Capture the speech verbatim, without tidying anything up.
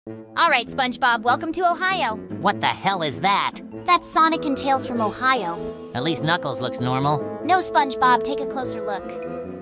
Alright, SpongeBob, welcome to Ohio. What the hell is that? That's Sonic and Tails from Ohio. At least Knuckles looks normal. No, SpongeBob, take a closer look.